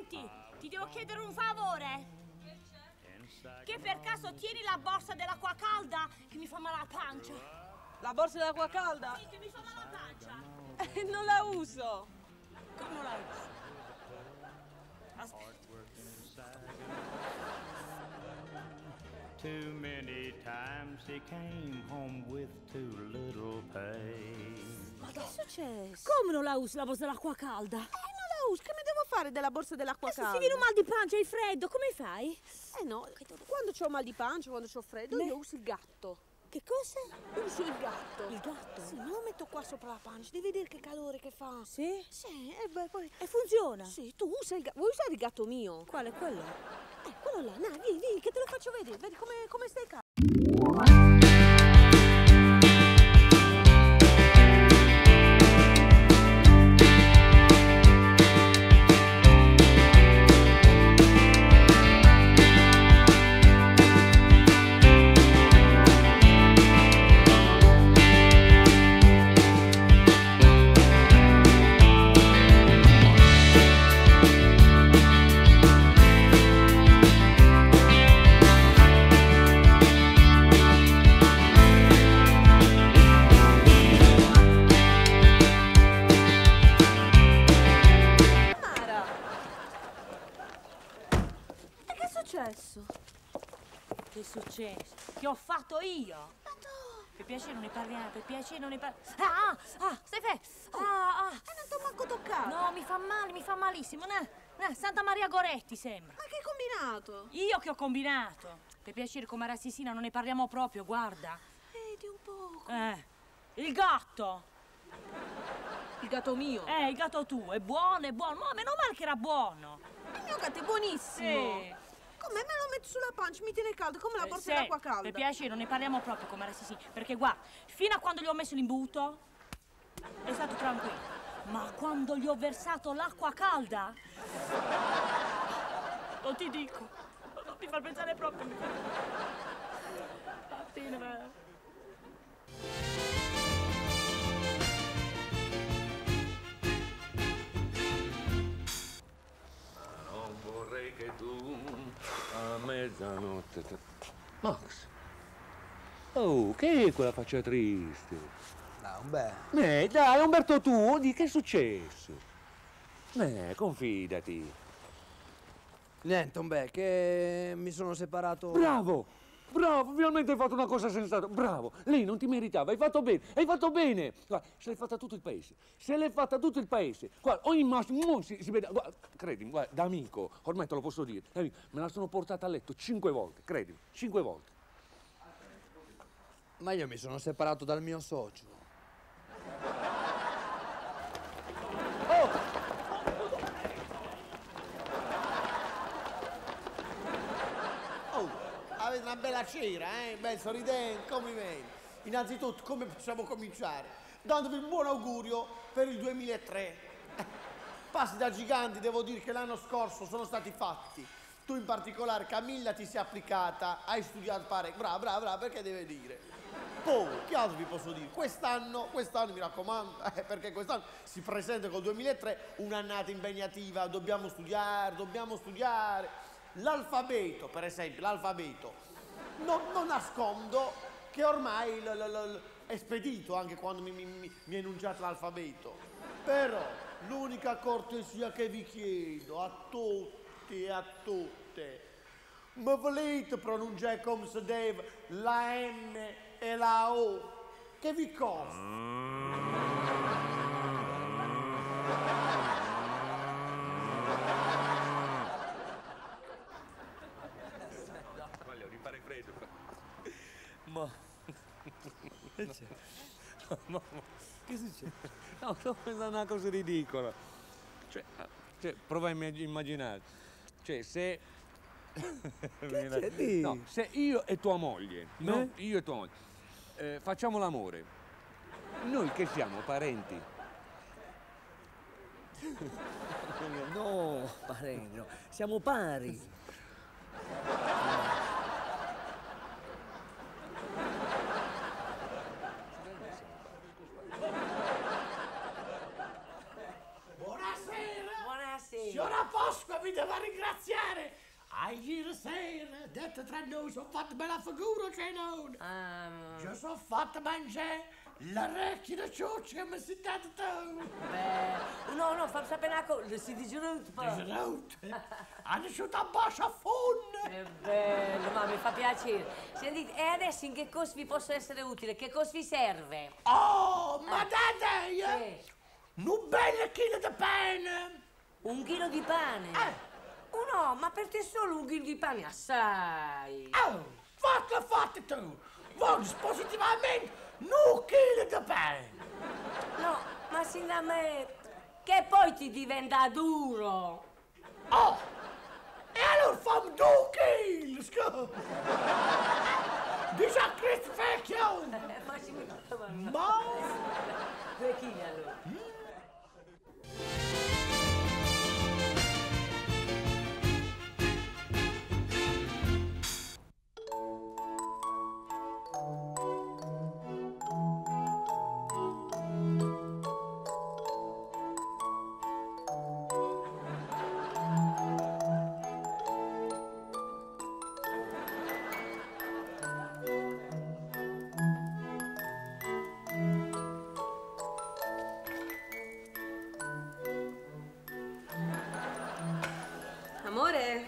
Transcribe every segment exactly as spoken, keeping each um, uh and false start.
Senti, ti devo chiedere un favore. Che per caso tieni la borsa dell'acqua calda che mi fa male la pancia. La borsa dell'acqua calda? Sì, che mi fa male la pancia. Eh, non la uso. Come non la usi? Aspetta. Too many times he came home with too little pay. Ma che è successo? Come non la usi la borsa dell'acqua calda? Eh, non la uso. Che mi devo fare della borsa dell'acqua E se calda? ti viene un mal di pancia e hai freddo, come fai? Eh no, quando c'ho mal di pancia, quando c'ho freddo, Beh. io uso il gatto. Che cosa? Uso il gatto. Il gatto? Sì, me lo metto qua sopra la pancia, devi vedere che calore che fa. Sì? Sì, e beh, poi... E funziona? Sì, tu usa il gatto. Vuoi usare il gatto mio? Quale? Quello? Eh, quello là, dai, vieni, vieni, che te lo faccio vedere. Vedi come, come stai caldo. Che è successo? Che ho fatto io? Per piacere non ne parliamo, per piacere non ne parliamo. Ah, ah, ah, stai fermo. Ah, ah. E non ti ho manco toccato. No, mi fa male, mi fa malissimo. No, no, Santa Maria Goretti sembra. Ma che hai combinato? Io che ho combinato. Per piacere, come Rassisina, non ne parliamo proprio, guarda. Vedi un poco. Eh, il gatto. Il gatto mio. Eh, il gatto tuo, è buono, è buono. Ma meno male che era buono. Il mio gatto è buonissimo. Sì. Come me lo metto sulla pancia, mi tiene caldo, come la Eh, borsa sì, dell'acqua calda. Per piacere, non ne parliamo proprio come Rassisina. Perché guarda, fino a quando gli ho messo l'imbuto, è stato tranquillo. Ma quando gli ho versato l'acqua calda, non ti dico, non mi fa pensare proprio. Va bene, va. Non vorrei che tu a mezzanotte... te- Max! Oh, che è quella faccia triste? No, beh, Eh, dai, Umberto, tu, di che è successo? Eh, confidati. niente, beh, che mi sono separato. Bravo! Bravo, finalmente hai fatto una cosa sensata. Bravo, lei non ti meritava, hai fatto bene, hai fatto bene. Guarda, se l'è fatta tutto il paese, se l'è fatta tutto il paese. Guarda, ogni massimo si, si vede, guarda, credimi, guarda, da amico, ormai te lo posso dire, da amico, me la sono portata a letto cinque volte, credimi, cinque volte. Ma io mi sono separato dal mio socio. Oh! Oh, avete una bella cera, eh? Bel sorridente, complimenti. Innanzitutto, come possiamo cominciare? Dandovi un buon augurio per il duemilatré. Passi da giganti, devo dire che l'anno scorso sono stati fatti. Tu in particolare, Camilla, ti sei applicata, hai studiato parecchio. Brava, brava, brava, perché deve dire? Poi, che altro vi posso dire? Quest'anno, quest'anno mi raccomando, eh, perché quest'anno si presenta col duemilatré un'annata impegnativa, dobbiamo studiare, dobbiamo studiare. L'alfabeto, per esempio, l'alfabeto. Non, non nascondo che ormai l, l, l, è spedito anche quando mi, mi, mi, mi è enunciato l'alfabeto. Però l'unica cortesia che vi chiedo a tutti e a tutte, ma volete pronunciare come si deve la M e la O? Che vi costa? Voglio rifare freddo. Ma. Che c'è? No, no, che succede? No, sto pensando a una cosa ridicola. Cioè, cioè prova a immag- immaginare. Cioè, se... c'è di? No, se io e tua moglie, no? Eh? Io e tua moglie, eh, facciamo l'amore, noi che siamo, parenti? No, parenti, no. Siamo pari. Buonasera! Buonasera. Signora Paola! Pasqua mi deve ringraziare. Ah, ieri sera, detto tra noi, sono fatto bella figura, cioè non. Ah, Ci sono fatto mangiare l'orecchio di ciuccio che mi sei dato tu. beh, no, no, fammi sapere una cosa, si dice tutto poi. Dice, hanno asciutto a bacio a fondo. Che bello, ma mi fa piacere. Sentite, e adesso in che cosa vi posso essere utile? Che cosa vi serve? Oh, ma date, eh? Sì. Un bel chilo di pane. Un chilo di pane? Eh. Oh no, ma per te solo un chilo di pane assai. Oh, fatelo, fatto tu. Voglio positivamente un chilo di pane. No, ma sin da me, che poi ti diventa duro. Oh, e allora fammi due chili, scusa. Dice a Cristo vecchio. Eh, ma ci metto Ma... due chili allora. Amore?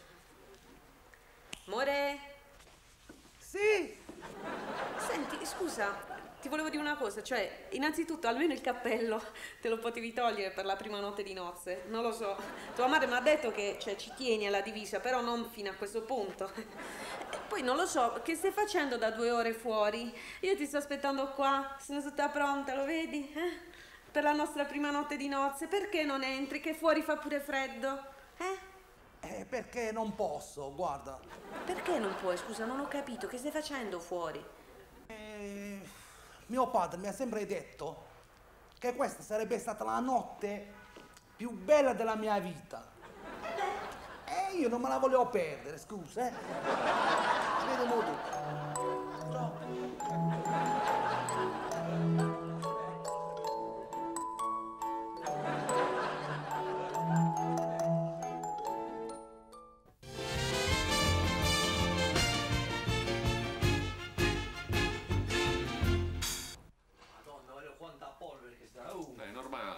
Amore? Sì. Senti, scusa, ti volevo dire una cosa, cioè, innanzitutto almeno il cappello te lo potevi togliere per la prima notte di nozze, non lo so. Tua madre mi ha detto che, cioè, ci tieni alla divisa, però non fino a questo punto. E poi non lo so, che stai facendo da due ore fuori? Io ti sto aspettando qua, sono tutta pronta, lo vedi? Eh? Per la nostra prima notte di nozze, perché non entri? Che fuori fa pure freddo, eh? Eh, perché non posso, guarda. Perché non puoi? Scusa, non ho capito. Che stai facendo fuori? Eh, mio padre mi ha sempre detto che questa sarebbe stata la notte più bella della mia vita. E io non me la volevo perdere, scusa, eh. Ci vediamo tu. Ciao. È normale.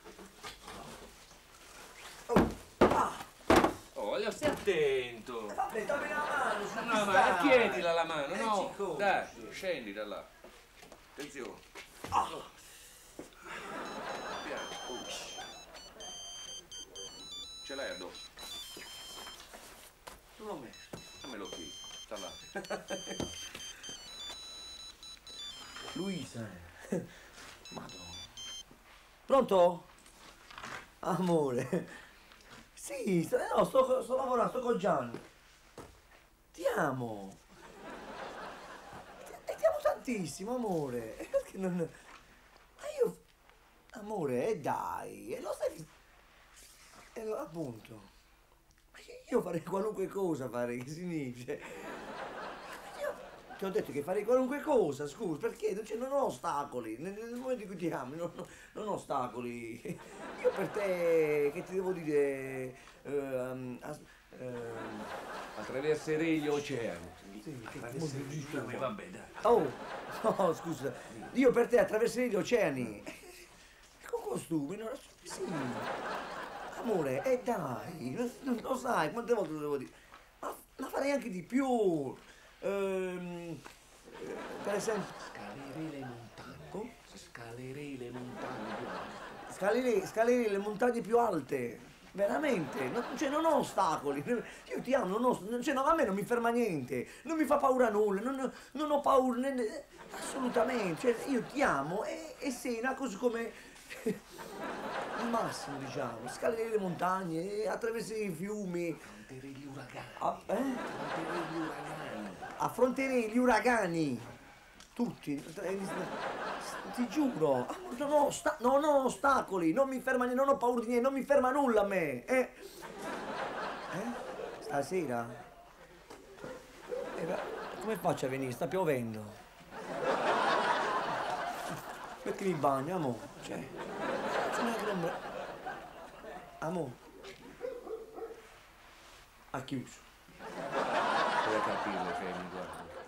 Oh, voglio stai attento. Vabbè, dammi la mano, su No, ma chiedila la mano, no? Come? Dai, scendi da là. Attenzione. Oh. Piano. Oh. Ce l'hai addosso? Non l'ho messo. Dammelo qui, sta là. Luisa. Madonna. Pronto? Amore. Sì, sto, no, sto, sto lavorando, sto con Gianni. Ti amo. Ti, ti amo tantissimo, amore. Perché non... Ma io... Amore, e dai, e lo sai... E lo, appunto. Ma io farei qualunque cosa, fare, che si dice... Ti ho detto che farei qualunque cosa, scusa, perché non, non ho ostacoli, nel, nel momento in cui ti ami, non, non ho ostacoli. Io per te, che ti devo dire, ehm, as, ehm... Attraverserei gli oceani. Sì, Attraverserei gli oceani. Vabbè, dai. Oh, no, scusa, io per te attraverserei gli oceani. Con costumi, no? Sì. Amore, e eh dai, non, non lo sai, quante volte lo devo dire? Ma, ma farei anche di più. Ehm, per esempio, Scalerei le montagne. Scalerei le montagne più alte. scalerei, scalerei le montagne più alte. Veramente, non, cioè non ho ostacoli. Io ti amo, non ho, cioè, no, a me non mi ferma niente, non mi fa paura nulla, non, non ho paura, ne, assolutamente. Cioè, io ti amo e, e sei una cosa come il massimo, diciamo. Scalerei le montagne, attraverserei i fiumi. Affronterei gli uragani. Ah, eh? Affronterei gli uragani. Affronterei gli uragani, tutti, ti giuro, non ho, osta- non ho ostacoli, non mi ferma niente, non ho paura di niente, non mi ferma nulla a me, eh? Eh? Stasera? Eh, ma come faccio a venire? Sta piovendo. Mettimi in bagno, amore, cioè, non c'è neanche l'ombra. Amore, Ha chiuso. Per capirlo, Femi, guarda.